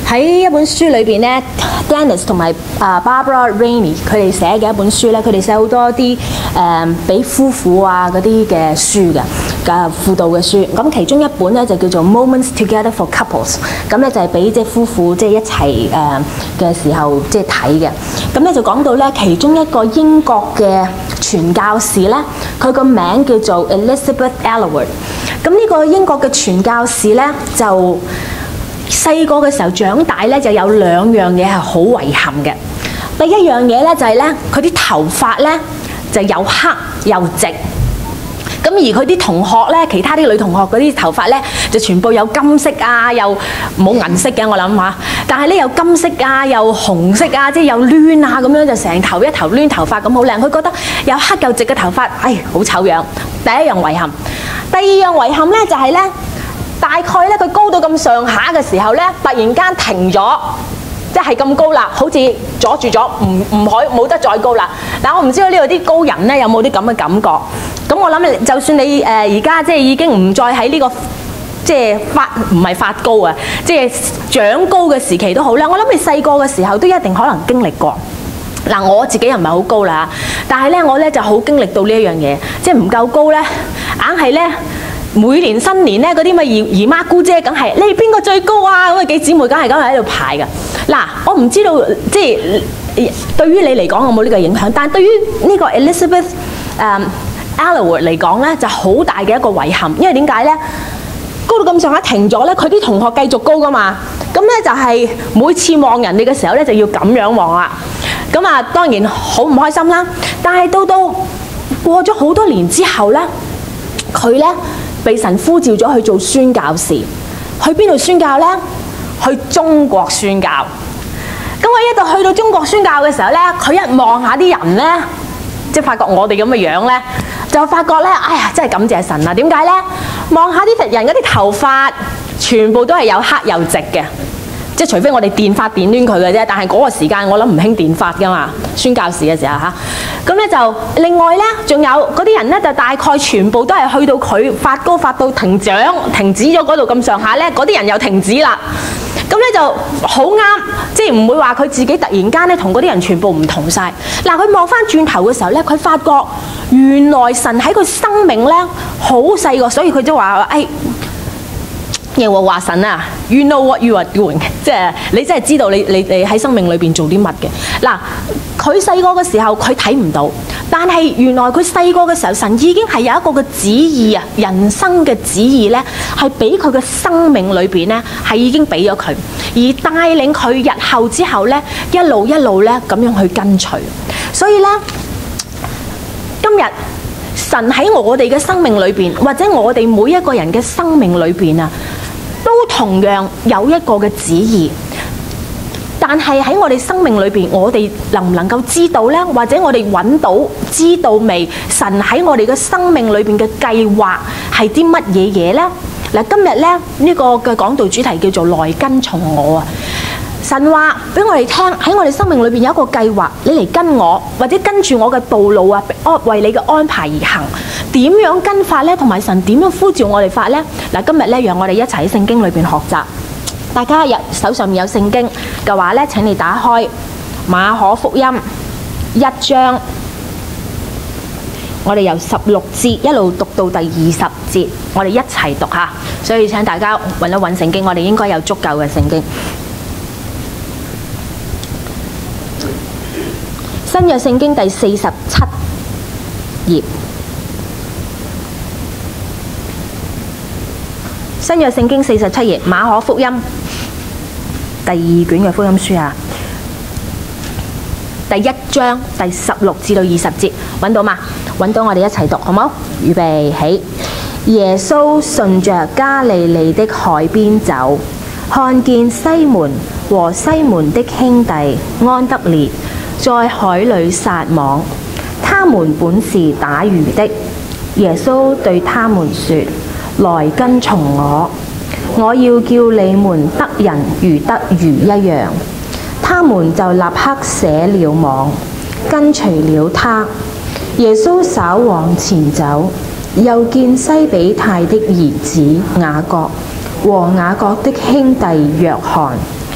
喺一本書裏邊咧 ，Dennis 同埋Barbara Rainey 佢哋寫嘅一本書咧，佢哋寫好多啲俾夫婦啊嗰啲嘅書嘅輔導嘅書。咁其中一本咧就叫做 Moments Together for Couples， 咁咧就係俾即係夫婦即係一齊嘅時候即係睇嘅。咁咧就講到咧其中一個英國嘅傳教士咧，佢個名叫做 Elizabeth Elliot。咁呢個英國嘅傳教士咧就細個嘅時候長大咧就有兩樣嘢係好遺憾嘅。第一樣嘢咧就係咧佢啲頭髮咧就又黑又直。咁而佢啲同學咧，其他啲女同學嗰啲頭髮咧就全部有金色啊，又冇銀色嘅我諗下，但係咧有金色啊，又紅色啊，即係又攣啊咁樣，就成頭一頭攣頭髮咁好靚。佢覺得有黑又直嘅頭髮，好醜樣。第一樣遺憾。第二樣遺憾咧就係咧，大概咧佢高到咁上下嘅時候咧，突然間停咗。即係咁高啦，好似阻住咗，冇得再高啦。但我唔知道呢度啲高人咧有冇啲咁嘅感覺。咁我諗，就算你而家即係已經唔再喺呢個即係唔係發高啊，即係長高嘅時期都好啦。我諗你細個嘅時候都一定可能經歷過。嗱，我自己又唔係好高啦，但係咧我咧就好經歷到呢一樣嘢，即係唔夠高咧，硬係咧。每年新年咧，嗰啲咪姨媽姑姐梗係你邊個最高啊？咁啊幾姊妹梗係咁喺度排㗎。嗱，我唔知道即係對於你嚟講有冇呢個影響，但係對於呢個 Elizabeth Elliot 嚟講咧，就好大嘅一個遺憾，因為點解咧？高到咁上下停咗咧，佢啲同學繼續高㗎嘛。咁咧就係每次望人哋嘅時候咧，就要咁樣望啦。咁啊當然好唔開心啦。但係到過咗好多年之後咧，佢咧。被神呼召咗去做宣教士，去邊度宣教呢？去中國宣教。咁我去到中國宣教嘅時候呢，佢一望下啲人呢，即係發覺我哋咁嘅樣呢，就發覺呢，哎呀，真係感謝神啊！點解呢？望下啲人嗰啲頭髮，全部都係有黑有直嘅。即係除非我哋電髮電攣佢嘅啫，但係嗰個時間我諗唔興電髮噶嘛，宣教士嘅時候嚇。咁咧就另外咧，仲有嗰啲人咧就大概全部都係去到佢發高發到停止咗嗰度咁上下咧，嗰啲人又停止啦。咁咧就好啱，即係唔會話佢自己突然間咧同嗰啲人全部唔同晒。嗱，佢望翻轉頭嘅時候咧，佢發覺原來神喺佢生命咧好細個，所以佢就話耶和華神啊 ，you know what you are doing， 即係你真係知道你喺生命裏邊做啲乜嘅。嗱，佢細個嘅時候佢睇唔到，但係原來佢細個嘅時候，神已經係有一個嘅旨意啊，人生嘅旨意咧，係俾佢嘅生命裏邊咧，係已經俾咗佢，而帶領佢日後之後咧，一路咧咁樣去跟隨。所以咧，今日神喺我哋嘅生命裏邊，或者我哋每一個人嘅生命裏邊啊，都同樣有一個嘅旨意，但係喺我哋生命裏邊，我哋能唔能夠知道呢？或者我哋揾到知道未？神喺我哋嘅生命裏邊嘅計劃係啲乜嘢嘢呢？嗱，今日咧呢個嘅講道主題叫做來跟從我啊！神話俾我哋聽，喺我哋生命裏邊有一個計劃，你嚟跟我，或者跟住我嘅道路啊，為你嘅安排而行。點樣跟法呢？同埋神點樣呼召我哋法呢？嗱，今日咧讓我哋一齊喺聖經裏邊學習。大家手上面有聖經嘅話咧，請你打開馬可福音1章，我哋由16節一路讀到第20節，我哋一齊讀下。所以請大家揾一揾聖經，我哋應該有足夠嘅聖經。新約聖經第47頁，新約聖經47頁，馬可福音第2卷嘅福音書啊，第1章第16至到20節，揾到嗎？揾到，我哋一齊讀好冇？預備起。耶穌順着加利利的海邊走，看見西門和西門的兄弟安德烈在海裏撒網，他們本是打魚的。耶穌對他們說：來跟從我，我要叫你們得人如得魚一樣。他們就立刻捨了網，跟隨了他。耶穌稍往前走，又見西比泰的兒子雅各和雅各的兄弟約翰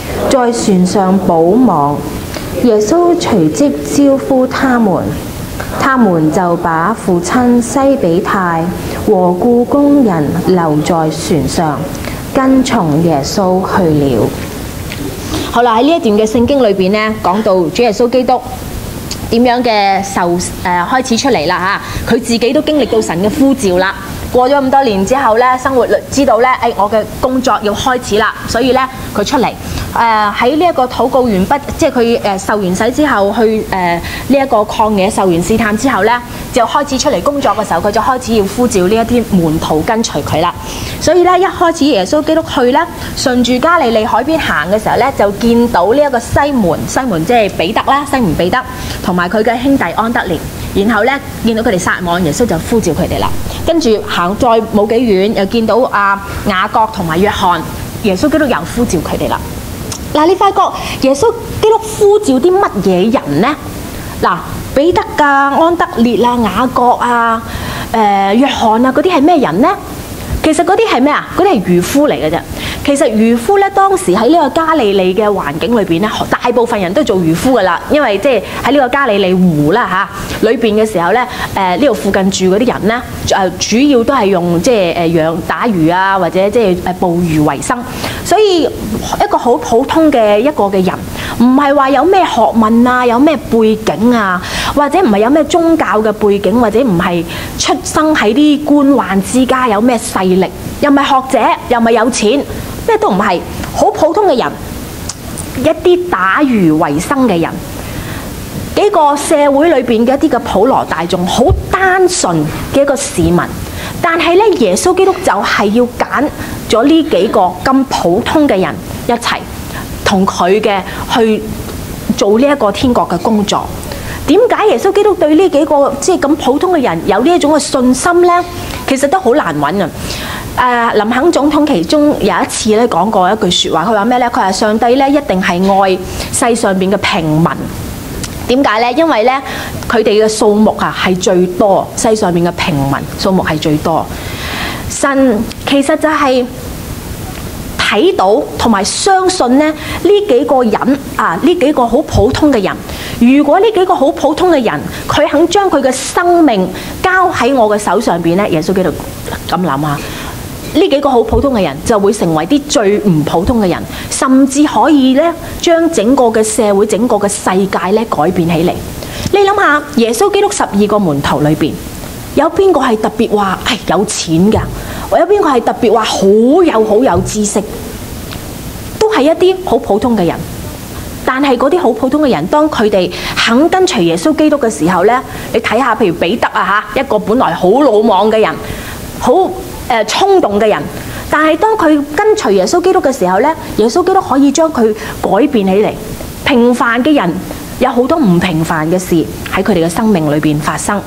在船上補網。耶穌隨即招呼他們，他們就把父親西比泰和僱工人留在船上，跟從耶穌去了。好啦，喺呢一段嘅聖經裏邊呢，講到主耶穌基督點樣嘅開始出嚟啦嚇，佢自己都經歷到神嘅呼召啦。過咗咁多年之後咧，生活知道咧，我嘅工作要開始啦，所以咧佢出嚟喺呢一個禱告完畢，即係佢受完洗之後去呢一個曠野受完試探之後咧，就開始出嚟工作嘅時候，佢就開始要呼召呢一啲門徒跟隨佢啦。所以咧，一開始耶穌基督去咧，順住加利利海邊行嘅時候咧，就見到呢一個西門即係彼得啦，西門彼得同埋佢嘅兄弟安德烈。然後咧見到佢哋撒網，耶穌就呼召佢哋啦。跟住行再冇幾遠，又見到雅各同埋約翰，耶穌基督又呼召佢哋啦。嗱，你發覺耶穌基督呼召啲乜嘢人呢？嗱，彼得安德烈雅各約翰嗰啲係咩人呢？其實嗰啲係咩啊？嗰啲係漁夫嚟嘅啫。其實漁夫咧，當時喺呢個加利利嘅環境裏邊咧，大部分人都做漁夫噶啦，因為即係喺呢個加利利湖啦嚇裏邊嘅時候咧，呢度附近住嗰啲人咧，主要都係用即係打魚或者即係捕魚為生，所以一個好普通嘅一個嘅人，唔係話有咩學問有咩背景或者唔係有咩宗教嘅背景，或者唔係出生喺啲官宦之家，有咩勢力，又唔係學者，又唔係有錢。咩都唔係，好普通嘅人，一啲打魚為生嘅人，幾個社會裏邊嘅一啲嘅普羅大眾，好單純嘅一個市民。但係咧，耶穌基督就係要揀咗呢幾個咁普通嘅人一齊同佢嘅去做呢一個天國嘅工作。點解耶穌基督對呢幾個即係咁普通嘅人有呢一種嘅信心呢？其實都好難揾啊！林肯總統其中有一次咧講過一句説話，佢話咩呢？佢話上帝咧一定係愛世上邊嘅平民。點解呢？因為咧佢哋嘅數目係最多，世上邊嘅平民數目係最多。神其實就係睇到同埋相信咧呢幾個人呢幾個好普通嘅人。如果呢幾個好普通嘅人，佢肯將佢嘅生命交喺我嘅手上邊咧，耶穌基督咁諗下，呢幾個好普通嘅人就會成為啲最唔普通嘅人，甚至可以咧將整個嘅社會、整個嘅世界咧改變起嚟。你諗下，耶穌基督12個門徒裏邊，有邊個係特別話有錢㗎？或有邊個係特別話好有知識？都係一啲好普通嘅人。但係嗰啲好普通嘅人，當佢哋肯跟隨耶穌基督嘅時候呢，你睇下，譬如彼得一個本來好魯莽嘅人，好衝動嘅人，但係當佢跟隨耶穌基督嘅時候呢，耶穌基督可以將佢改變起嚟。平凡嘅人有好多唔平凡嘅事喺佢哋嘅生命裏邊發生。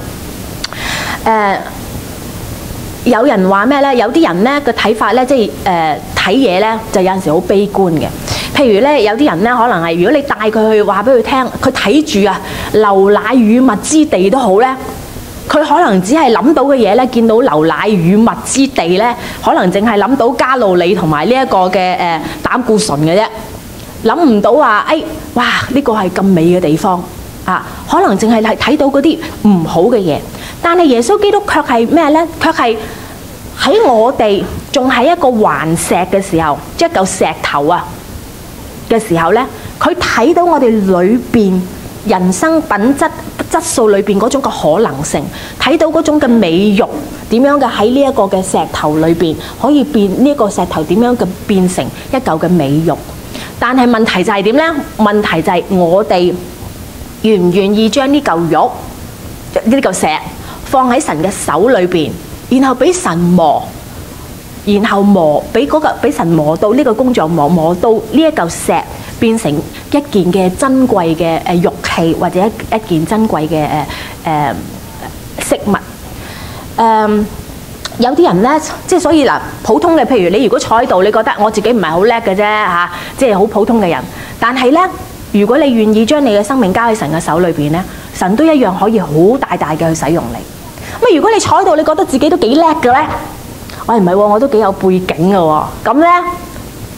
有人話咩呢？有啲人呢嘅睇法呢，即係睇嘢呢，就有陣時好悲觀嘅。譬如咧，有啲人咧，可能係如果你帶佢去話俾佢聽，佢睇住流奶與蜜之地都好咧，佢可能只係諗到嘅嘢咧，見到流奶與蜜之地咧，可能淨係諗到加路里同埋呢一個嘅膽固醇嘅啫，諗唔到話哇呢個係咁美嘅地方可能淨係睇到嗰啲唔好嘅嘢。但係耶穌基督卻係咩咧？卻係喺我哋仲係一個頑石嘅時候，即係一嚿石頭嘅時候呢，佢睇到我哋裏邊人生品質素裏邊嗰種嘅可能性，睇到嗰種嘅美玉點樣嘅喺呢一個嘅石頭裏邊可以變呢一個石頭點樣嘅變成一嚿嘅美玉。但係問題就係點呢？問題就係我哋願唔願意將呢嚿玉呢嚿石放喺神嘅手裏邊，然後俾神磨。然後俾神磨到呢個工匠磨到呢一嚿石變成一件嘅珍貴嘅玉器，或者一件珍貴嘅飾物。有啲人呢，即係所以嗱，普通嘅，譬如你如果坐喺度，你覺得我自己唔係好叻嘅啫即係好普通嘅人。但係呢，如果你願意將你嘅生命交喺神嘅手裏邊呢，神都一樣可以好大大嘅去使用你。咁如果你坐喺度，你覺得自己都幾叻嘅呢？喂，唔係喎，我都幾有背景嘅喎。咁呢，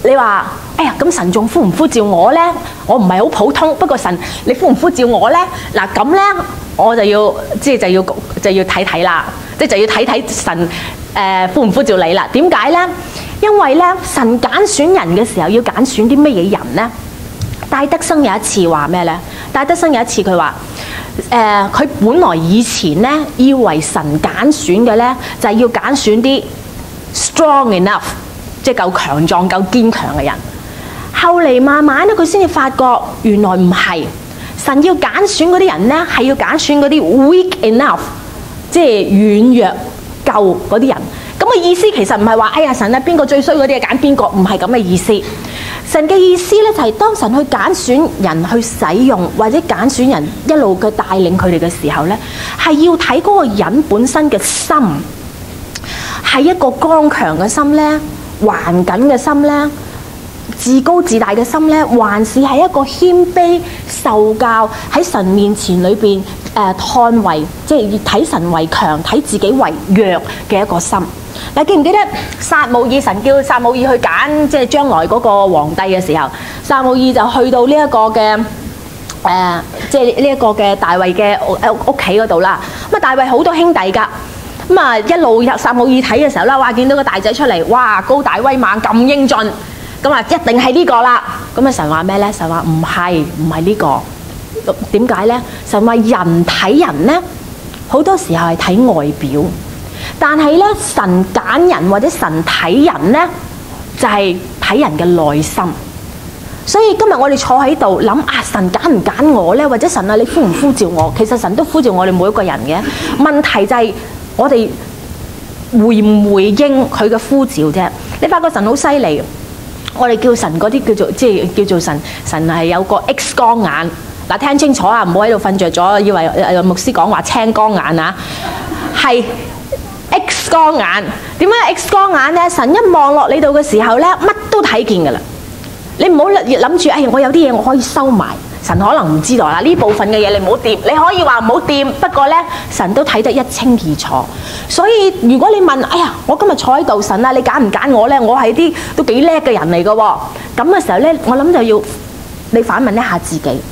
你話，哎呀，咁神仲呼唔呼召我呢？我唔係好普通，不過神你呼唔呼召我呢？嗱咁呢，我就要睇睇啦，就要睇睇神呼唔呼召你啦？點解呢？因為呢，神揀選人嘅時候要揀選啲乜嘢人呢？戴德生有一次話咩呢？戴德生有一次佢話，佢本來以前呢，以為神揀選嘅呢，就係要揀選啲 strong enough， 即係夠強壯、夠堅強嘅人。後嚟慢慢咧，佢先至發覺原來唔係，神要揀選嗰啲人呢，係要揀選嗰啲 weak enough， 即係軟弱夠嗰啲人。咁嘅意思其實唔係話，哎呀神啊，邊個最衰嗰啲啊揀邊個，唔係咁嘅意思。神嘅意思咧就係當神去揀選人去使用，或者揀選人一路嘅帶領佢哋嘅時候咧，係要睇嗰個人本身嘅心，係一個剛強嘅心咧，頑梗嘅心咧，自高自大嘅心咧，還是係一個謙卑受教喺神面前裏邊捍衛，即係睇神為強，睇自己為弱嘅一個心。嗱，記唔記得撒母耳，神叫撒母耳去揀即係將來嗰個皇帝嘅時候，撒母耳就去到呢一個嘅即係呢一個嘅大衛嘅屋企嗰度啦。咁啊，大衛好多兄弟㗎。咁啊，一路入撒母耳睇嘅時候啦，哇！見到個大仔出嚟，哇！高大威猛咁英俊，咁啊一定係呢個啦。咁啊，神話咩咧？神話唔係呢個。點解咧？神話人睇人咧，好多時候係睇外表。但係咧，神揀人或者神睇人咧，就係睇人嘅內心。所以今日我哋坐喺度諗啊，神揀唔揀我咧？或者神啊，你呼唔呼召我？其實神都呼召我哋每一個人嘅。問題就係我哋回唔回應佢嘅呼召啫。你發覺神好犀利，我哋叫神嗰啲叫做神係有個 X 光眼。嗱，聽清楚啊，唔好喺度瞓着咗，以為牧師講話青光眼啊，係。X 光眼，點解 X 光眼咧？神一望落你度嘅時候咧，乜都睇見噶啦。你唔好諗住，哎，我有啲嘢我可以收埋，神可能唔知道啦。呢部分嘅嘢你唔好掂，你可以話唔好掂，不過咧，神都睇得一清二楚。所以如果你問，哎呀，我今日坐喺度，神啊，你揀唔揀我咧？我係啲都幾叻嘅人嚟噶喎。咁嘅時候咧，我諗就要你反問一下自己，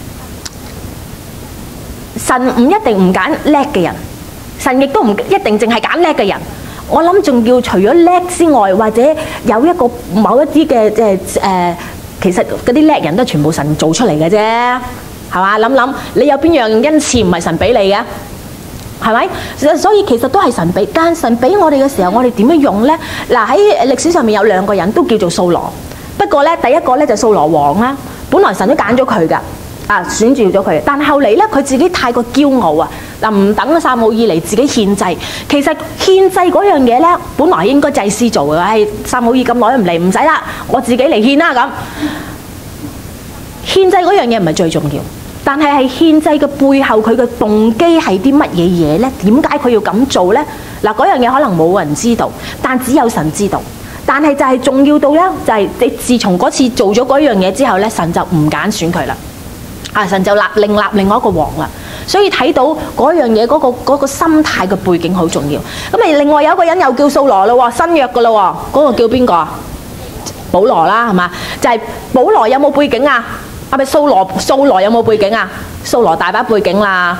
神唔一定唔揀叻嘅人。神亦都唔一定淨係揀叻嘅人，我諗仲要除咗叻之外，或者有一個某一啲嘅其實嗰啲叻人都係全部神做出嚟嘅啫，係嘛？諗你有邊樣恩賜唔係神俾你嘅？係咪？所以其實都係神俾，但神俾我哋嘅時候，我哋點樣用咧？嗱，喺歷史上面有兩個人都叫做掃羅，不過咧第一個咧就掃羅王啦，本來神都揀咗佢㗎。選召咗佢，但係後嚟咧，佢自己太過驕傲啊！嗱，唔等撒母耳嚟自己獻祭。其實獻祭嗰樣嘢咧，本來應該祭司做嘅。係撒母耳咁耐都唔嚟，唔使啦，我自己嚟獻啦咁。獻祭嗰樣嘢唔係最重要，但係獻祭嘅背後佢嘅動機係啲乜嘢嘢咧？點解佢要咁做咧？嗱，嗰樣嘢可能冇人知道，但只有神知道。但係就係重要到咧，就係你自從嗰次做咗嗰樣嘢之後咧，神就唔揀選佢啦。神就另立另外一個王啦，所以睇到嗰樣嘢嗰個心態嘅背景好重要。咁啊，另外有一個人又叫掃羅咯，新約噶咯，嗰個叫邊個啊？保羅啦，係嘛？就係保羅有冇背景啊？係咪掃羅有冇背景啊？掃羅大把背景啦，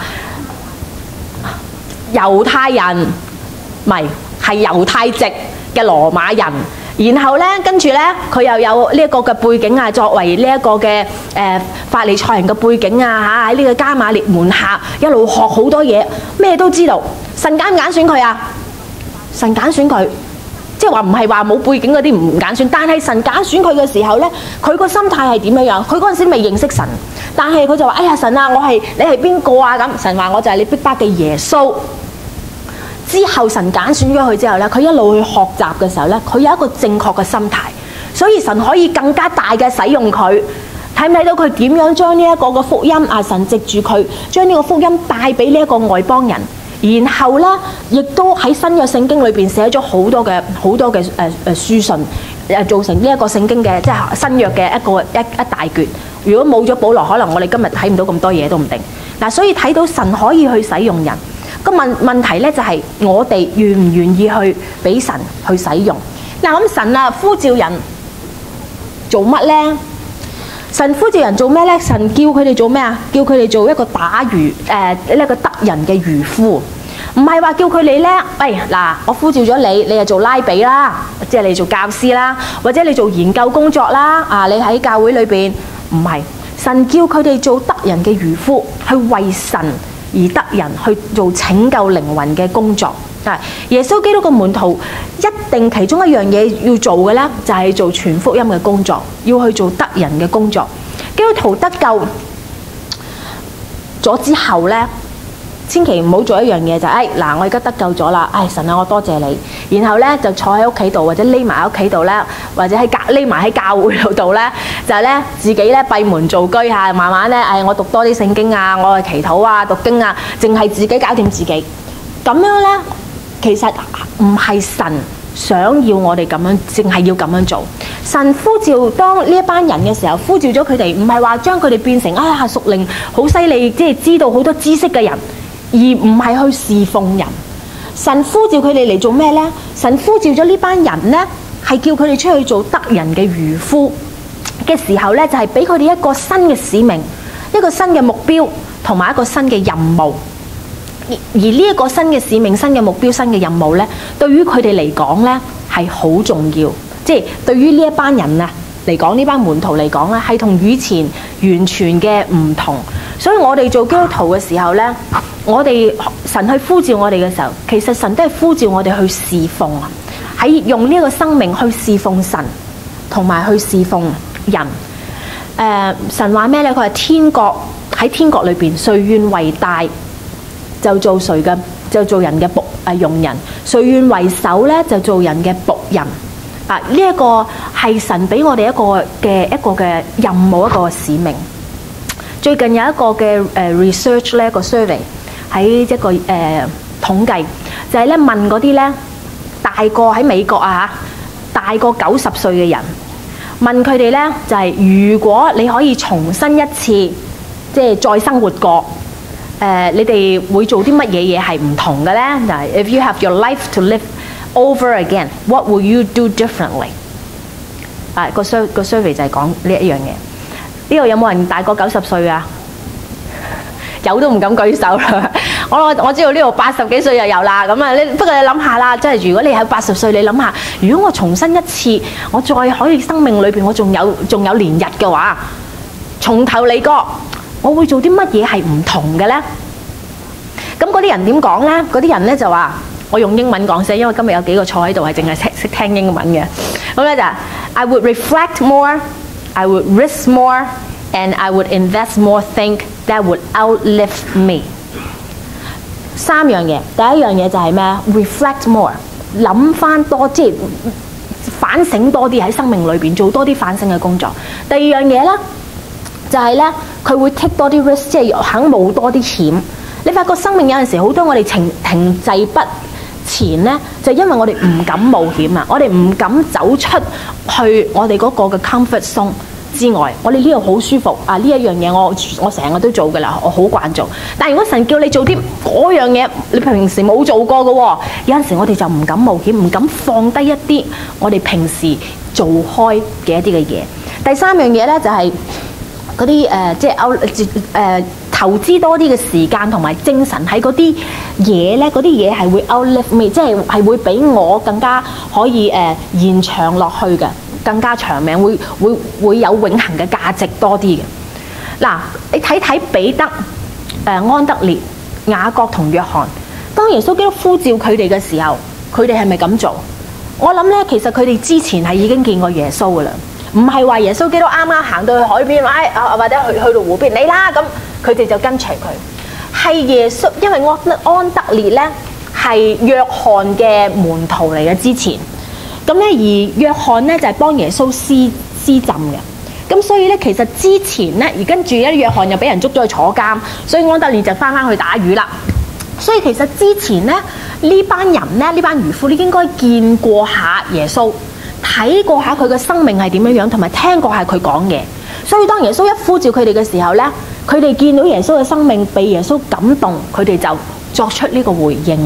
猶太人唔係猶太籍嘅羅馬人。然後咧，跟住咧，佢又有呢一個嘅背景啊，作為呢一個嘅法利賽人嘅背景啊，喺呢個加瑪列門下一路學好多嘢，咩都知道。神揀唔揀選佢啊？神揀選佢，即係話唔係話冇背景嗰啲唔揀選，但係神揀選佢嘅時候咧，佢個心態係點樣樣？佢嗰陣時未認識神，但係佢就話：哎呀，神啊，你係邊個啊？咁神話我就係你逼迫嘅耶穌。之後神揀選咗佢之後咧，佢一路去學習嘅時候咧，佢有一個正確嘅心態，所以神可以更加大嘅使用佢。睇唔睇到佢點樣將呢一個嘅福音啊？神藉住佢將呢個福音帶俾呢一個外邦人，然後咧亦都喺新約聖經裏邊寫咗好多嘅書信，造成呢一個聖經嘅即係新約嘅一大橛。如果冇咗保羅，可能我哋今日睇唔到咁多嘢都唔定。嗱，所以睇到神可以去使用人。個問題咧就係我哋願唔願意去俾神去使用。嗱，咁神啊呼召人， 做乜呢？神呼召人做咩呢？神叫佢哋做咩啊？叫佢哋做一個打魚一個得人嘅漁夫，唔係話叫佢哋呢，喂嗱，我呼召咗你，你就做拉比啦，即係你做教師啦，或者你做研究工作啦，你喺教會裏邊，唔係，神叫佢哋做得人嘅漁夫，去為神而得人，去做拯救靈魂嘅工作。耶穌基督嘅門徒一定其中一樣嘢要做嘅呢，就係做傳福音嘅工作，要去做得人嘅工作。基督徒得救咗之後呢，千祈唔好做一樣嘢就嗱，我而家得救咗啦，神啊，我多謝你。然後呢就坐喺屋企度，或者匿埋喺屋企度呢，或者匿埋喺教會度呢，就係呢自己呢閉門造車嚇，慢慢呢我讀多啲聖經啊，我去祈禱啊，讀經啊，淨係自己搞掂自己。咁樣呢，其實唔係神想要我哋咁樣，淨係要咁樣做。神呼召當呢一班人嘅時候，呼召咗佢哋，唔係話將佢哋變成屬靈好犀利，即係知道好多知識嘅人，而唔係去侍奉人。神呼召佢哋嚟做咩呢？神呼召咗呢班人呢，係叫佢哋出去做得人嘅漁夫嘅時候呢，就係俾佢哋一個新嘅使命，一個新嘅目標，同埋一個新嘅任務。而呢一個新嘅使命、新嘅目標、新嘅任務呢，對於佢哋嚟講呢係好重要。即係對於呢一班人啊嚟講，呢班門徒嚟講呢，係同以前完全嘅唔同。所以我哋做基督徒嘅時候呢，我哋神去呼召我哋嘅時候，其實神都係呼召我哋去侍奉啊，喺用呢個生命去侍奉神，同埋去侍奉人。神話咩呢？佢話天國喺天國裏邊，誰願為大，就做誰嘅，就做人嘅用人；誰願為首咧，就做人嘅僕人。呢一個係神俾我哋一個嘅任務，一個使命。最近有一個嘅research 咧，一個 survey 喺一個統計，就係咧問嗰啲咧大過喺美國大過90歲嘅人，問佢哋咧就係如果你可以重新一次，即係再生活過。你哋會做啲乜嘢嘢係唔同嘅咧？嗱 ，If you have your life to live over again, what will you do differently？ 個 survey 就係講呢一樣嘢。呢度有冇人大過90歲啊？有都唔敢舉手啦。我知道呢度80幾歲又有啦。咁啊，不過你諗下啦，即係如果你喺80歲，你諗下，如果我重新一次，我再可以生命裏邊我仲有年日嘅話，從頭嚟過。我會做啲乜嘢係唔同嘅呢？咁嗰啲人點講呢？嗰啲人呢就話，我用英文講先，因為今日有幾個坐喺度係淨係識聽英文嘅。咁咧就 I would reflect more, I would risk more, and I would invest more things that would outlive me。三樣嘢，第一樣嘢就係咩？reflect more， 諗翻多，即係反省多啲喺生命裏邊做多啲反省嘅工作。第二樣嘢呢，就係咧，佢會 take 多啲 risk， 即係肯冒多啲險。你發覺生命有陣時好多我哋停滯不前咧，就因為我哋唔敢冒險啊！我哋唔敢走出去我哋嗰個嘅 comfort zone 之外，我哋呢度好舒服啊！呢一樣嘢我成日都做㗎啦，我好慣做。但係如果神叫你做啲嗰樣嘢，你平時冇做過嘅喎，有陣時我哋就唔敢冒險，唔敢放低一啲我哋平時做開嘅一啲嘅嘢。第三樣嘢咧就係嗰啲即係投資多啲嘅時間同埋精神喺嗰啲嘢咧，嗰啲嘢係會 outlive me， 即係會比我更加可以延長落去嘅，更加長命，會有永恆嘅價值多啲嘅。嗱，你睇睇彼得、安德烈、雅各同約翰，當耶穌基督呼召佢哋嘅時候，佢哋係咪咁做？我諗咧，其實佢哋之前係已經見過耶穌噶啦。唔係話耶穌基督啱啱行到去海邊，或者去到湖邊，你啦咁，佢哋就跟隨佢。係耶穌，因為安德烈咧係約翰嘅門徒嚟嘅之前，咁咧而約翰咧就係幫耶穌施浸嘅，咁所以咧其實之前咧而跟住咧約翰又俾人捉咗去坐監，所以安德烈就翻去打魚啦。所以其實之前咧呢班人咧呢班漁夫，你應該見過下耶穌。睇過下佢嘅生命係點樣樣，同埋聽過下佢講嘢。所以當耶穌一呼召佢哋嘅時候呢，佢哋見到耶穌嘅生命被耶穌感動，佢哋就作出呢個回應啦。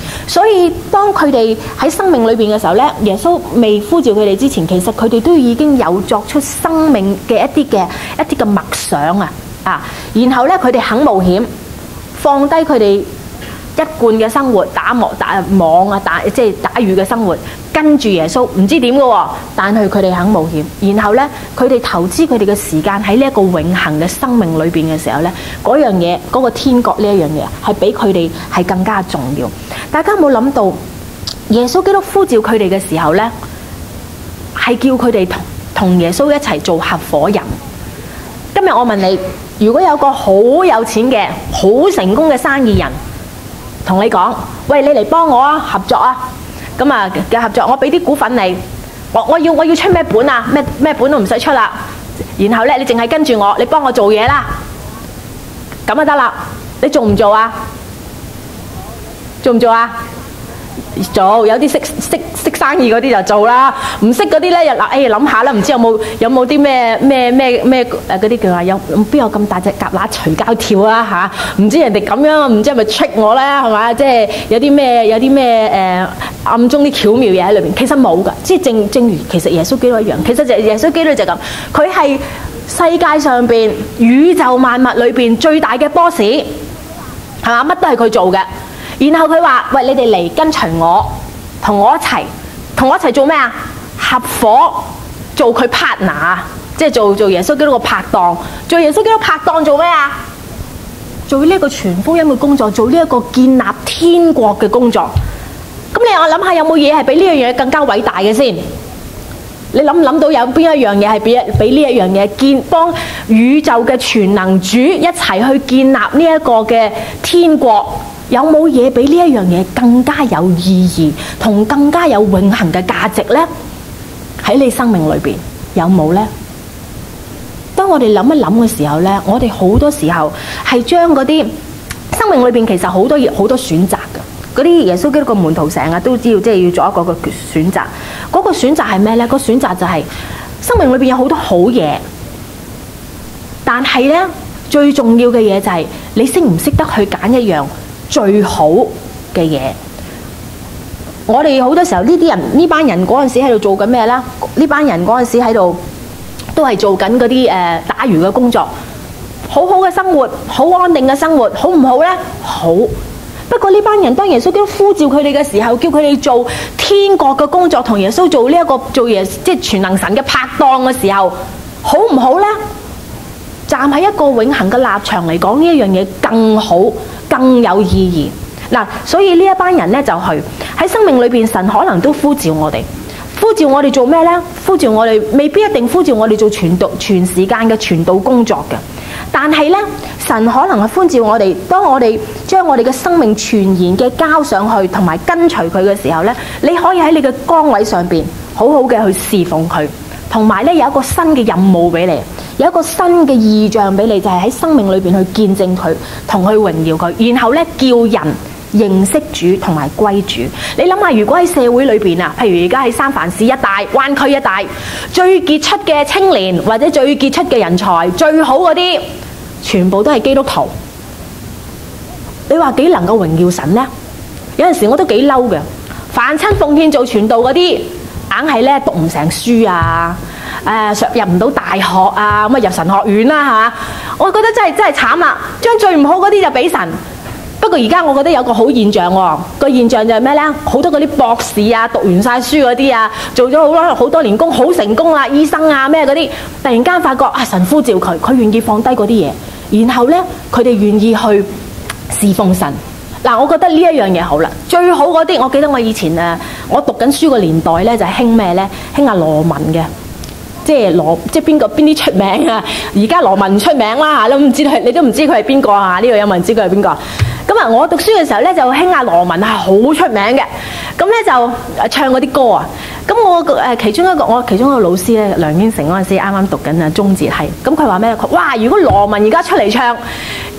所以當佢哋喺生命裏邊嘅時候咧，耶穌未呼召佢哋之前，其實佢哋都已經有作出生命嘅一啲嘅默想啊，然後咧佢哋肯冒險，放低佢哋一貫嘅生活，打網啊，即係打魚嘅生活，跟住耶穌唔知點嘅喎，但係佢哋肯冒險，然後咧佢哋投資佢哋嘅時間喺呢一個永恆嘅生命裏邊嘅時候咧，嗰樣嘢嗰個天國呢一樣嘢係比佢哋係更加重要。大家有冇諗到耶穌基督呼召佢哋嘅時候咧，係叫佢哋同耶穌一齊做合夥人？今日我問你，如果有個好有錢嘅好成功嘅生意人同你講，喂，你嚟幫我啊，合作啊，咁啊嘅合作，我俾啲股份你，我要出咩本啊，咩本都唔使出啦，然後咧你淨係跟住我，你幫我做嘢啦，咁就得啦。你做唔做啊？做唔做啊？做，有啲識生意嗰啲就做啦，唔識嗰啲咧又諗下啦，唔知有冇啲咩嗰啲叫話有邊有咁大隻蛤乸隨街跳啊嚇？唔知人哋咁樣，唔知係咪 trick 我咧係嘛？即係有啲咩暗中啲巧妙嘢喺裏邊，其實冇㗎。即係正如其實耶穌基督一樣，其實就耶穌基督就咁，佢係世界上邊宇宙萬物裏邊最大嘅 boss 係嘛？乜都係佢做嘅。然後佢話：喂，你哋嚟跟隨我，同我一齊做咩啊？合夥做佢 partner， 即係做耶穌基督個拍檔。做耶穌基督拍檔做咩啊？做呢一個傳福音嘅工作，做呢一個建立天國嘅工作。咁我諗下有冇嘢係比呢樣嘢更加偉大嘅先？你諗唔諗到有邊一樣嘢係比呢一樣嘢幫宇宙嘅全能主一齊去建立呢一個嘅天國？有冇嘢比呢一樣嘢更加有意義同更加有永恆嘅價值呢？喺你生命裏邊有冇呢？當我哋諗一諗嘅時候呢，我哋好多時候係將嗰啲生命裏邊其實好多選擇嘅。嗰啲耶穌基督嘅門徒成日都知道，即係要做一個選擇。嗰個選擇係咩呢？個選擇就係生命裏邊有好多好嘢，但係呢，最重要嘅嘢就係你識唔識得去揀一樣最好嘅嘢。我哋好多時候呢班人嗰陣時喺度做緊咩呢？呢班人嗰陣時喺度都係做緊嗰啲打魚嘅工作，好好嘅生活，好安定嘅生活，好唔好呢？好。不過呢班人當耶穌基督呼召佢哋嘅時候，叫佢哋做天國嘅工作，同耶穌做呢一個即係全能神嘅拍檔嘅時候，好唔好呢？站喺一個永恆嘅立場嚟講，呢一樣嘢更好，更有意義嗱。所以呢一班人呢，就係喺生命裏邊，神可能都呼召我哋。呼召我哋做咩呢？呼召我哋未必一定呼召我哋做全時間嘅傳道工作嘅，但係呢，神可能係呼召我哋，當我哋將我哋嘅生命全然嘅交上去，同埋跟隨佢嘅時候呢，你可以喺你嘅崗位上邊好好嘅去侍奉佢，同埋呢有一個新嘅任務俾你，有一個新嘅異象俾你，就係喺生命裏邊去見證佢，同去榮耀佢，然後呢叫人認識主同埋歸主。你諗下，如果喺社會裏邊啊，譬如而家喺三藩市一帶、灣區一帶，最傑出嘅青年或者最傑出嘅人才、最好嗰啲，全部都係基督徒。你話幾能夠榮耀神呢？有陣時我都幾嬲嘅，凡親奉獻做傳道嗰啲，硬係咧讀唔成書啊，入唔到大學啊，咁啊入神學院啦，係嘛？我覺得真係慘啦，將最唔好嗰啲就俾神。不過而家我覺得有個好現象喎，個現象就係咩呢？好多嗰啲博士啊，讀完晒書嗰啲啊，做咗好多年工，好成功啦，醫生啊咩嗰啲，突然間發覺啊，神呼召佢，佢願意放低嗰啲嘢，然後呢，佢哋願意去侍奉神。嗱，我覺得呢一樣嘢好啦，最好嗰啲，我記得我以前我讀緊書個年代呢，就係興咩呢？興阿羅文嘅。即係邊啲出名啊？而家羅文出名啦嚇，你都唔知佢係邊個啊？呢度有冇人知佢係邊個？咁啊，我讀書嘅時候咧就興阿羅文係好出名嘅，咁咧就唱嗰啲歌啊。咁我其中一個老師咧，梁英成嗰陣時啱啱讀緊中哲系，咁佢話咩？哇！如果羅文而家出嚟唱，其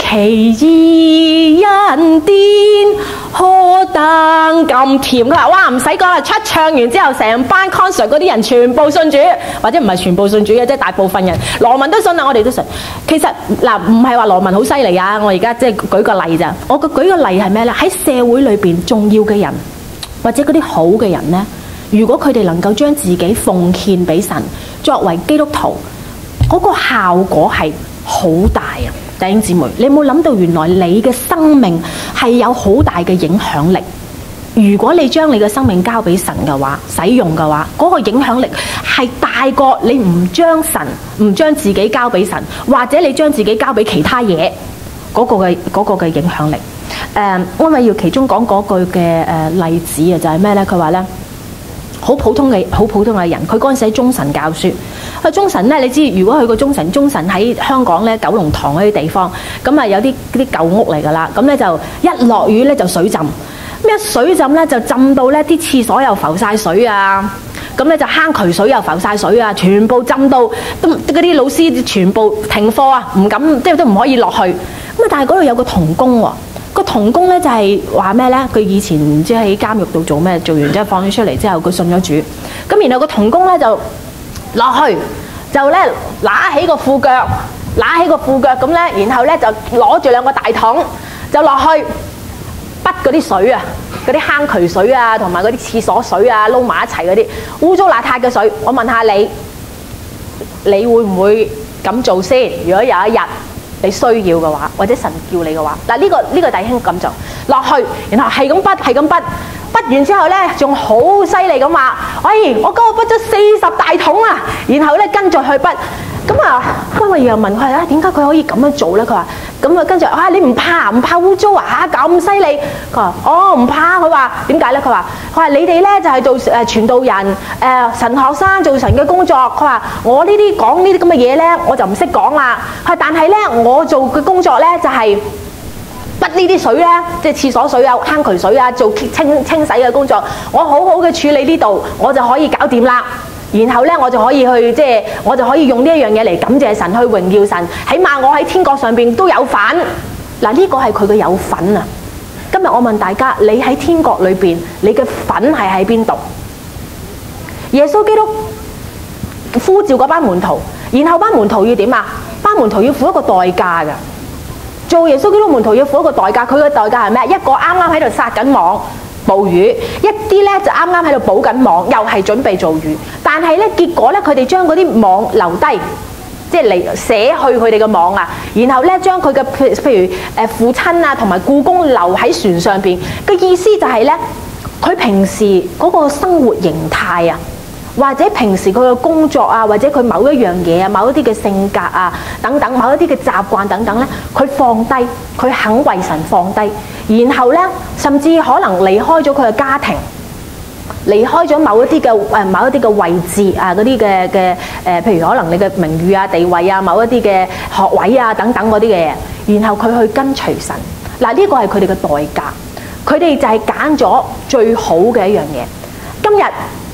奇異恩典，何等咁甜。佢話哇，唔使講啦，出唱完之後，成班 concert 嗰啲人全部信主，或者唔係全部信主嘅，即係大部分人。羅文都信啦，我哋都信。其實嗱，唔係話羅文好犀利啊，我而家即係舉個例咋。我舉個例係咩咧？喺社會裏邊重要嘅人，或者嗰啲好嘅人咧，如果佢哋能夠將自己奉獻俾神，作為基督徒，嗰個效果係好大啊！弟兄姊妹，你有冇諗到原來你嘅生命係有好大嘅影響力？如果你將你嘅生命交俾神嘅話，使用嘅話，嗰個影響力係大過你唔將自己交俾神，或者你將自己交俾其他嘢嗰個嘅影響力。安偉耀其中講嗰句嘅例子啊，就係咩咧？佢話咧，好普通嘅人，佢嗰陣時喺中神教書。中神咧，你知如果去過中神喺香港咧，九龍塘嗰啲地方，咁啊有啲舊屋嚟噶啦，咁咧就一落雨咧就水浸，咁一水浸咧就浸到咧啲廁所又浮晒水啊，咁咧就坑渠水又浮晒水啊，全部浸到都嗰啲老師全部停課啊，唔敢即係都唔可以落去。咁啊，但係嗰度有個童工喎。個童工咧就係話咩咧？佢以前唔知喺監獄度做咩，做完之後放咗出嚟之後，佢信咗主。咁然後個童工咧就落去，就咧揦起個褲腳咁咧，然後咧就攞住兩個大桶，就落去滗嗰啲水啊，嗰啲坑渠水啊，同埋嗰啲廁所水啊，撈埋一齊嗰啲污糟邋遢嘅水。我問下你，你會唔會咁做先？如果有一日你需要嘅話，或者神叫你嘅話，嗱呢個弟兄咁做落去，然後係咁滗完之後咧，仲好犀利咁話，喂，我今日滗咗40大桶啊！然後咧跟住去滗，咁啊，安偉耀又問佢啊，點解佢可以咁樣做咧？佢話咁啊，跟住啊，你唔怕污糟啊？咁犀利？佢話哦，唔怕。佢話點解咧？佢話你哋咧就係做傳道人神學生做神嘅工作。佢話我呢啲講呢啲咁嘅嘢咧，我就唔識講啦。但係咧我做嘅工作咧就係滗呢啲水咧，即係廁所水啊、坑渠水啊，做清洗嘅工作，我好好嘅處理呢度，我就可以搞掂啦。然後咧，我就可以去我就可以用呢一樣嘢嚟感謝神，去榮耀神。起碼我喺天國上邊都有份。嗱，呢個係佢嘅有份啊！今日我問大家，你喺天國裏邊，你嘅份係喺邊度？耶穌基督呼召嗰班門徒，然後班門徒要點啊？班門徒要付一個代價㗎。做耶穌基督門徒要付一個代價，佢嘅代價係咩？一個啱啱喺度撒緊網捕魚，一啲咧就啱啱喺度補緊網，又係準備做魚。但係咧，結果咧，佢哋將嗰啲網留低，即係嚟捨去佢哋嘅網啊。然後咧，將佢嘅譬如父親啊同埋僱工留喺船上邊嘅意思就係咧，佢平時嗰個生活形態啊，或者平時佢嘅工作啊，或者佢某一樣嘢啊，某一啲嘅性格啊等等，某一啲嘅習慣等等咧，佢放低，佢肯為神放低，然後咧，甚至可能離開咗佢嘅家庭，離開咗某一啲嘅位置啊，嗰啲嘅譬如可能你嘅名譽啊、地位啊、某一啲嘅學位啊等等嗰啲嘅嘢，然後佢去跟隨神。嗱，呢個係佢哋嘅代價，佢哋就係揀咗最好嘅一樣嘢。今日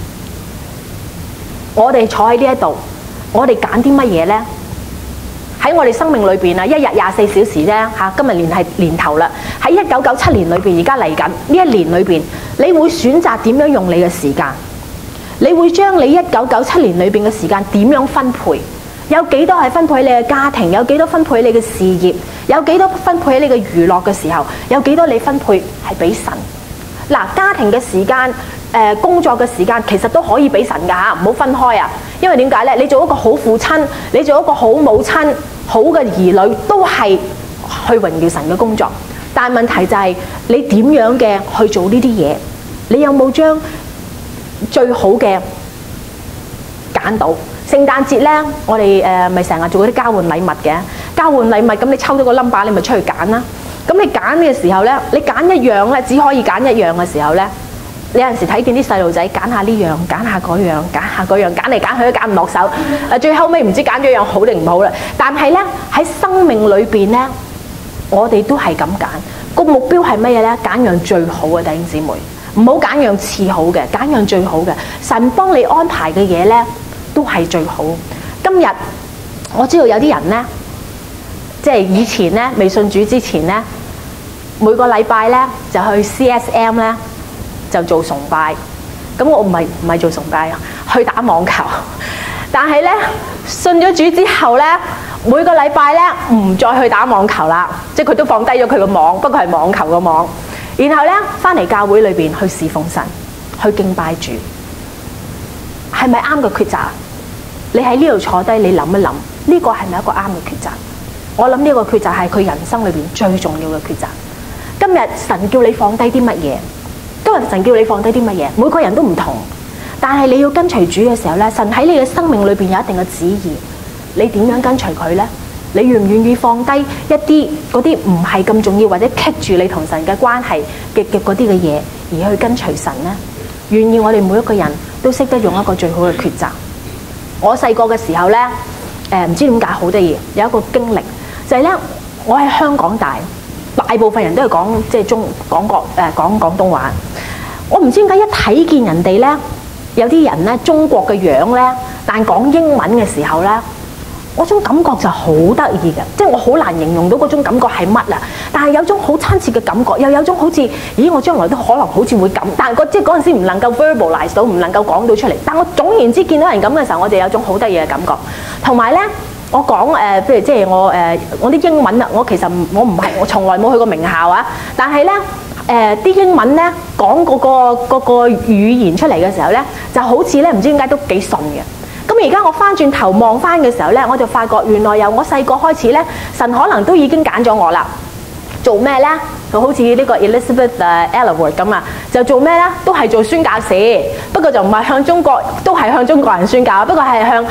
我哋坐喺呢一度，我哋揀啲乜嘢咧？喺我哋生命裏邊啊，一日24小時咧嚇，今日係年頭啦。喺1997年裏邊，而家嚟緊呢一年裏邊，你會選擇點樣用你嘅時間？你會將你1997年裏邊嘅時間點樣分配？有幾多係分配你嘅家庭？有幾多分配你嘅事業？有幾多分配你嘅娛樂嘅時候？有幾多你分配係俾神？嗱，家庭嘅時間。工作嘅時間其實都可以俾神㗎嚇，唔好分開啊！因為點解咧？你做一個好父親，你做一個好母親，好嘅兒女，都係去榮耀神嘅工作。但係問題就係你點樣嘅去做呢啲嘢？你有冇將最好嘅揀到？聖誕節咧，我哋咪成日做嗰啲交換禮物嘅，交換禮物咁你抽到個 number，你咪出去揀啦。咁你揀嘅時候咧，你揀一樣咧，只可以揀一樣嘅時候咧。你有陣時睇見啲細路仔揀下呢樣，揀下嗰樣，揀下嗰樣，揀嚟揀去都揀唔落手。最後尾唔知揀咗樣好定唔好啦。但係咧喺生命裏邊咧，我哋都係咁揀。個目標係乜嘢咧？揀樣最好嘅弟兄姊妹，唔好揀樣次好嘅，揀樣最好嘅。神幫你安排嘅嘢咧，都係最好。今日我知道有啲人咧， 即係以前咧未信主之前咧，每個禮拜咧就去 CSM 咧就做崇拜。咁我唔係做崇拜啊，去打網球。但係咧信咗主之後咧，每個禮拜咧唔再去打網球啦，即係佢都放低咗佢個網，不過係網球個網。然後咧翻嚟教會裏邊去侍奉神，去敬拜主，係咪啱嘅抉擇？你喺呢度坐低，你諗一諗，呢個係咪一個啱嘅抉擇？我諗呢個抉擇係佢人生裏邊最重要嘅抉擇。今日神叫你放低啲乜嘢？今日神叫你放低啲乜嘢？每個人都唔同，但係你要跟隨主嘅時候咧，神喺你嘅生命裏邊有一定嘅旨意，你點樣跟隨佢咧？你願唔願意放低一啲嗰啲唔係咁重要或者棘住你同神嘅關係嘅嗰啲嘅嘢，而去跟隨神咧？願意我哋每一個人都識得用一個最好嘅抉擇。我細個嘅時候咧，唔知點解好得意，有一個經歷就係咧，我喺香港大部分人都係講即係講廣東話。我唔知點解一睇見人哋咧，有啲人咧中國嘅樣咧，但講英文嘅時候咧，嗰種感覺就好得意嘅，即係我好難形容到嗰種感覺係乜啊！但係有種好親切嘅感覺，又有種好似，咦！我將來都可能好似會咁，但係即係嗰陣時唔能夠 verbalize 到，唔能夠講到出嚟。但我總言之見到人咁嘅時候，我就有種好得意嘅感覺。同埋咧，我講譬如即係我啲英文啊，我其實我從來冇去過名校啊，但係咧啲英文咧講嗰個語言出嚟嘅時候咧，就好似咧唔知點解都幾順嘅。咁而家我翻轉頭望翻嘅時候咧，我就發覺原來由我細個開始咧，神可能都已經揀咗我啦。做咩咧？就好似呢個 Elizabeth Elliot 咁啊，就做咩咧？都係做宣教士，不過就唔係向中國，都係向中國人宣教，不過係向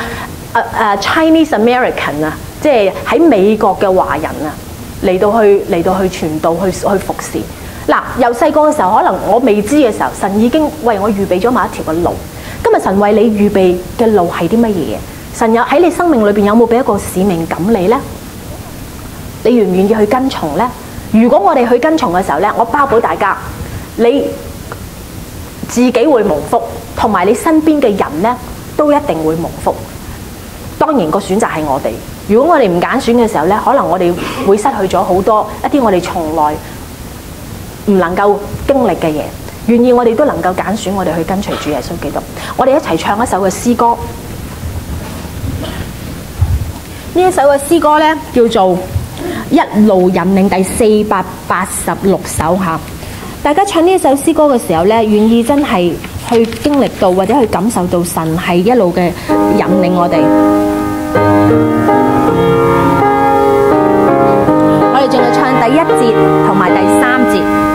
Chinese American 啊，即係喺美國嘅華人啊，嚟到去傳道去服侍。嗱，由細個嘅時候，可能我未知嘅時候，神已經為我預備咗某一條嘅路。今日神為你預備嘅路係啲乜嘢？神有喺你生命裏邊有冇俾一個使命感你呢？你願唔願意去跟從呢？如果我哋去跟從嘅時候呢，我包保大家，你自己會蒙福，同埋你身邊嘅人呢都一定會蒙福。當然個選擇係我哋。如果我哋唔揀選嘅時候呢，可能我哋會失去咗好多一啲我哋從來唔能夠經歷嘅嘢。願意我哋都能夠揀選我哋去跟隨主耶穌基督。我哋一齊唱一首嘅詩歌。呢一首嘅詩歌呢，叫做《一路引領》，第486首嚇。大家唱呢一首詩歌嘅時候呢，願意真係去經歷到或者去感受到神係一路嘅引領我哋。我哋淨係唱第1節同埋第3節。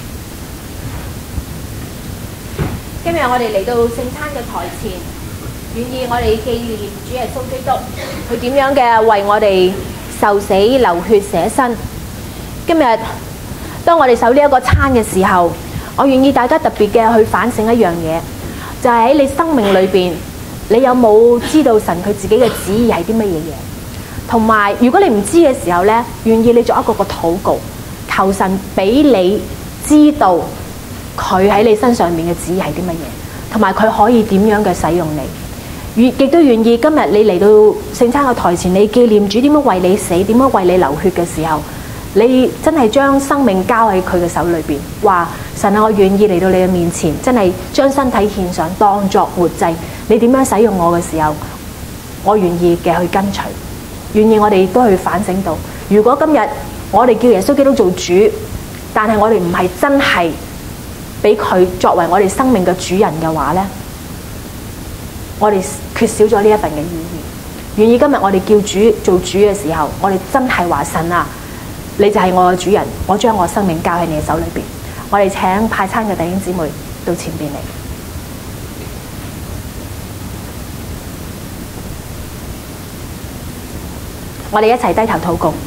今日我哋嚟到聖餐嘅台前， 願意我哋紀念主耶穌基督，佢點樣嘅為我哋受死流血捨身。今日當我哋守呢一個餐嘅時候，我願意大家特別嘅去反省一樣嘢，就係喺你生命裏邊，你有冇知道神佢自己嘅旨意係啲乜嘢嘢？同埋，如果你唔知嘅時候呢，願意你作一個禱告，求神俾你知道佢喺你身上面嘅旨意係啲乜嘢，同埋佢可以點樣嘅使用你。亦都願意今日你嚟到聖餐嘅台前，你紀念主點樣為你死，點樣為你流血嘅時候，你真係將生命交喺佢嘅手裏邊，話神啊，我願意嚟到你嘅面前，真係將身體獻上當作活祭。你點樣使用我嘅時候，我願意嘅去跟隨。願意我哋都去反省到，如果今日我哋叫耶穌基督做主，但係我哋唔係真係俾佢作為我哋生命嘅主人嘅話呢，我哋缺少咗呢一份嘅意義。願意今日我哋叫主做主嘅時候，我哋真係話神啊，你就係我嘅主人，我將我生命交喺你嘅手裏邊。我哋請派餐嘅弟兄姊妹到前邊嚟。我哋一齊低頭禱告。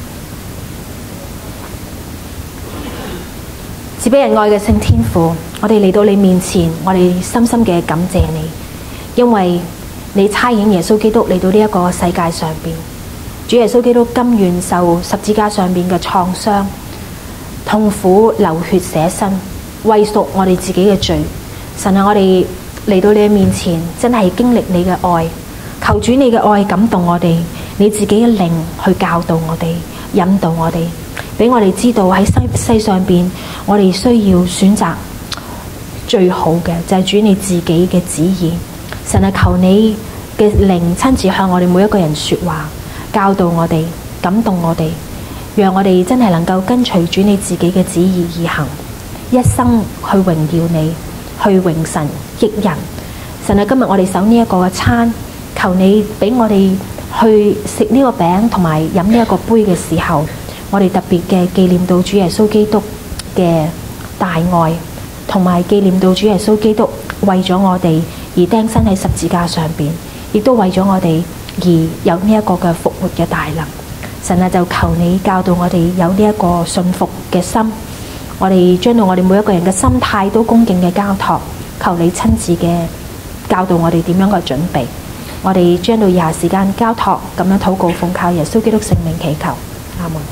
慈悲仁愛嘅聖天父，我哋嚟到你面前，我哋深深嘅感謝你，因為你差遣耶穌基督嚟到呢一個世界上邊，主耶穌基督甘願受十字架上邊嘅創傷、痛苦、流血捨身，為贖我哋自己嘅罪。神啊，我哋嚟到你嘅面前，真係經歷你嘅愛，求主你嘅愛感動我哋。你自己嘅靈去教導我哋，引導我哋，俾我哋知道喺世上邊，我哋需要選擇最好嘅，就係主你自己嘅旨意。神啊，求你嘅靈親自向我哋每一個人說話，教導我哋，感動我哋，讓我哋真係能夠跟隨主你自己嘅旨意而行，一生去榮耀你，去榮神益人。神啊，今日我哋守呢一個嘅餐，求你俾我哋去食呢個餅同埋飲呢一個杯嘅時候，我哋特別嘅紀念到主耶穌基督嘅大愛，同埋紀念到主耶穌基督為咗我哋而釘身喺十字架上邊，亦都為咗我哋而有呢一個嘅復活嘅大能。神啊，就求你教導我哋有呢一個信服嘅心，我哋將到我哋每一個人嘅心態都恭敬嘅交託，求你親自嘅教導我哋點樣去準備。我哋將到以下時間交託，咁樣禱告，奉靠耶穌基督聖名祈求，阿門。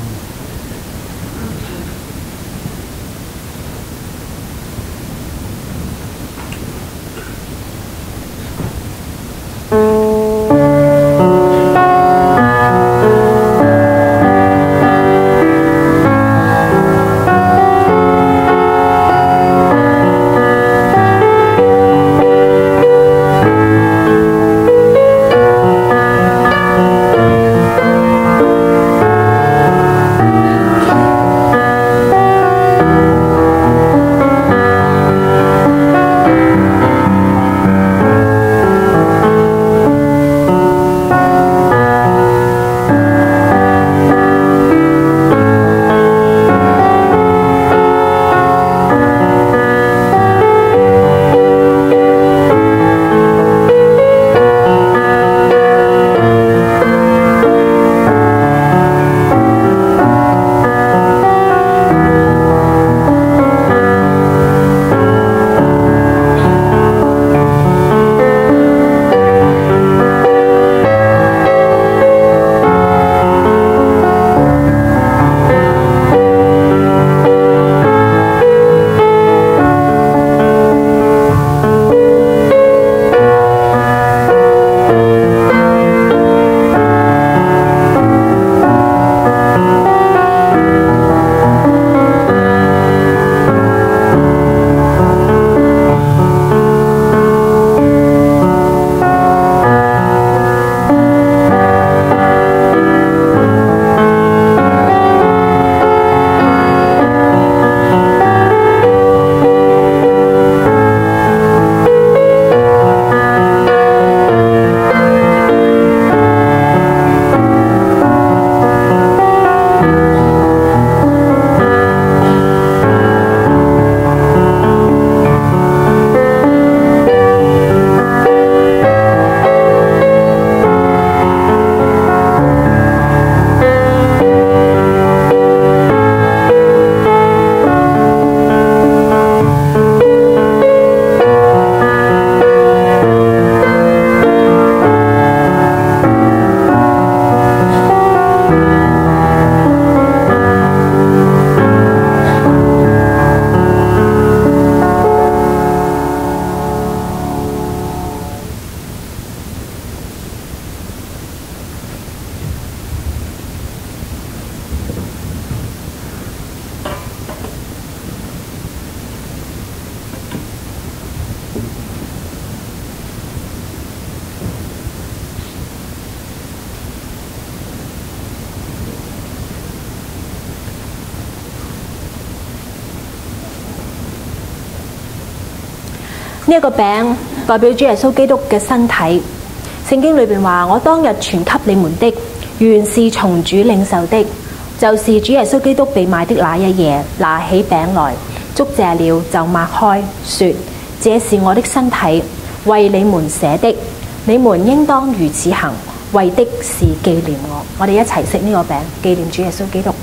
呢一個餅代表主耶穌基督嘅身體。聖經裏邊話：我當日傳給你們的，原是從主領受的，就是主耶穌基督被賣的那一夜，拿起餅來，祝謝了，就擘開，說：這是我的身體，為你們捨的，你們應當如此行，為的是紀念我。我哋一齊食呢個餅，紀念主耶穌基督。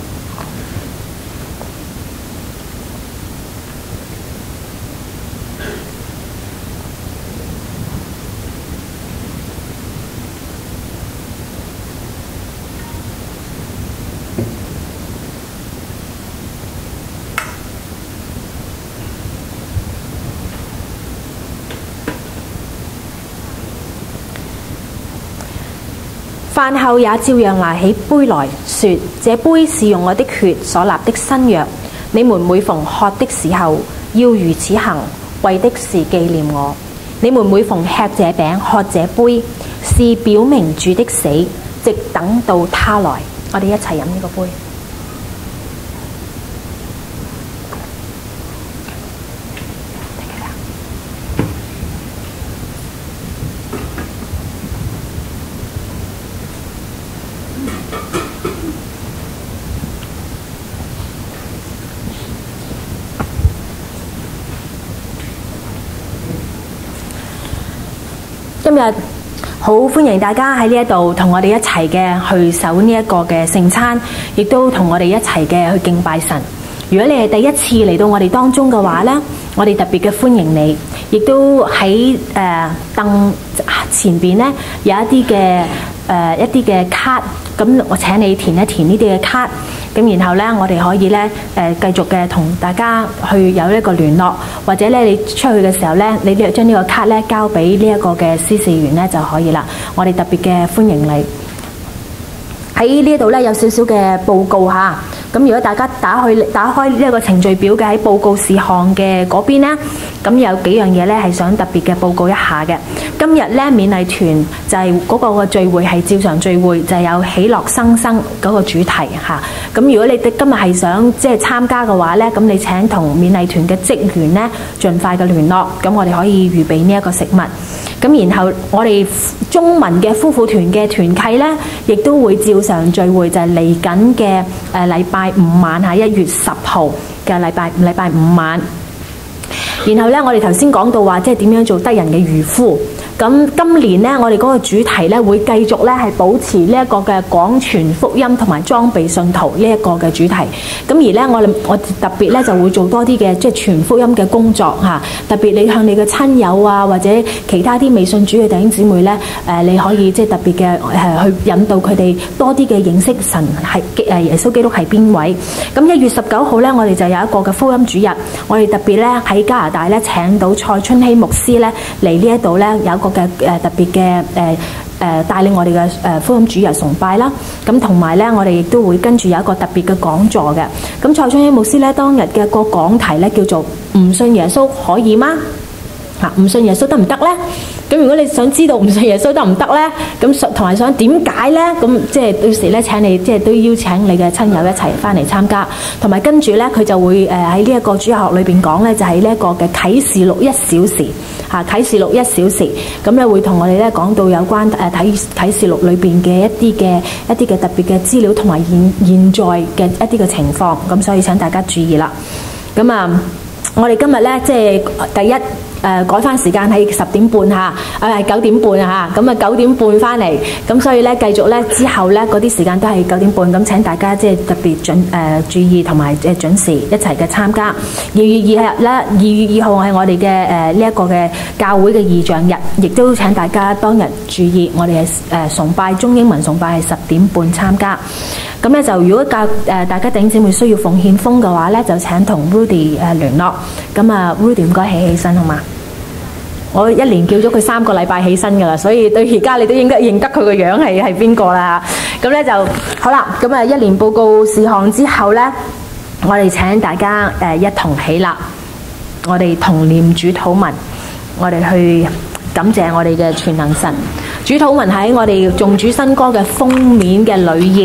飯後也照樣拿起杯來說：這杯是用我的血所立的新約，你們每逢喝的時候要如此行，為的是紀念我。你們每逢吃這餅喝這杯，是表明主的死，直等到他來。我哋一齊飲呢個杯。今日好歡迎大家喺呢一度同我哋一齊嘅去守呢一個嘅聖餐，亦都同我哋一齊嘅去敬拜神。如果你係第一次嚟到我哋當中嘅話呢，我哋特別嘅歡迎你，亦都喺凳前邊呢有一啲嘅卡，咁我請你填一填呢啲嘅卡。咁然後咧，我哋可以咧繼續嘅同大家去有一個聯絡，或者咧你出去嘅時候咧，你將呢個卡咧交俾呢一個嘅司事員咧就可以啦。我哋特別嘅歡迎你。喺呢度咧有少少嘅報告嚇。咁如果大家打開呢一個程序表嘅喺報告事項嘅嗰邊咧，咁有幾樣嘢咧係想特別嘅報告一下嘅。今日咧勉勵團就係嗰個聚會係照常聚會，就係有喜樂生生嗰個主題嚇。咁如果你哋今日係想即係參加嘅話咧，咁你請同勉勵團嘅職員咧盡快嘅聯絡，咁我哋可以預備呢一個食物。咁然後我哋中文嘅夫婦團嘅團契咧，亦都會照常聚會，就係嚟緊嘅禮拜五晚嚇，1月10號嘅禮拜五晚。然後咧，我哋頭先講到話，即係點樣做得人嘅漁夫。咁今年咧，我哋嗰個主題咧會繼續咧係保持呢一個嘅廣傳福音同埋裝備信徒呢一個嘅主題。咁而咧，我特別咧就會做多啲嘅即係傳福音嘅工作嚇。特別你向你嘅親友啊，或者其他啲未信主嘅弟兄姊妹咧，你可以即係特別嘅去引導佢哋多啲嘅認識神係耶穌基督係邊位。咁1月19號咧，我哋就有一個嘅福音主日，我哋特別咧喺加拿大咧請到蔡春熙牧師咧嚟呢一度咧有一個嘅特別嘅帶領我哋嘅福音主日崇拜啦。咁同埋咧，我哋亦都會跟住有一個特別嘅講座嘅。咁蔡春熙牧師咧當日嘅個講題咧叫做唔信耶穌可以嗎？唔信耶穌得唔得咧？咁如果你想知道唔信耶穌得唔得咧，咁同埋想點解咧？咁即係到時咧請你即係都邀請你嘅親友一齊翻嚟參加，同埋跟住咧佢就會喺呢一個主日學裏邊講咧，就係呢一個嘅啟示錄1小時嚇，啟示錄1小時，咁咧會同我哋咧講到有關啟示錄裏邊嘅一啲嘅特別嘅資料同埋現在嘅一啲嘅情況，咁所以請大家注意啦。咁我哋今日咧即係第一。改翻時間係10點半嚇，係9點半嚇，咁9點半翻嚟，咁所以咧繼續咧之後咧嗰啲時間都係9點半，咁請大家即係特別注意同埋準時一齊嘅參加。2月2號係我哋嘅呢一個嘅教會嘅異象日，亦都請大家當日注意，我哋係崇拜中英文崇拜係10點半參加。咁咧就如果大家弟兄姊妹需要奉獻風嘅話咧，就請同 Rudy 聯絡。咁Rudy 唔該起身好嘛？我一連叫咗佢3個禮拜起身噶啦，所以對而家你都應該認得佢個樣係邊個啦。咁咧就好啦。咁一連報告事項之後咧，我哋請大家一同起立，我哋同念主禱文，我哋去感謝我哋嘅全能神。主禱文喺我哋頌主新歌嘅封面嘅裏頁。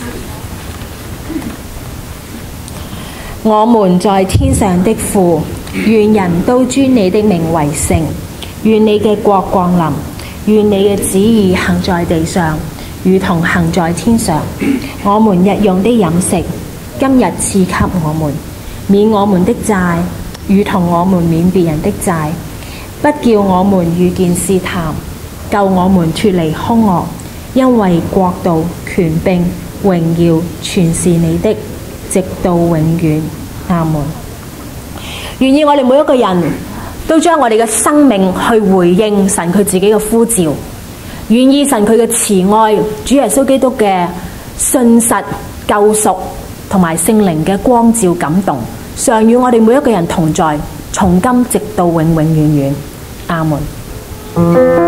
我們在天上的父， 願人都尊你的名為聖。願你嘅國降臨。願你嘅旨意行在地上，如同行在天上。我們日用的飲食，今日賜給我們，免我們的債，如同我們免別人的債。不叫我們遇見試探，救我們脫離兇惡。因為國度、權柄、榮耀，全是你的，直到永遠。阿門。願意我哋每一個人都將我哋嘅生命去回應神佢自己嘅呼召，願意神佢嘅慈愛，主耶穌基督嘅信實救贖同埋聖靈嘅光照感動，常與我哋每一個人同在，從今直到永永遠遠。阿門。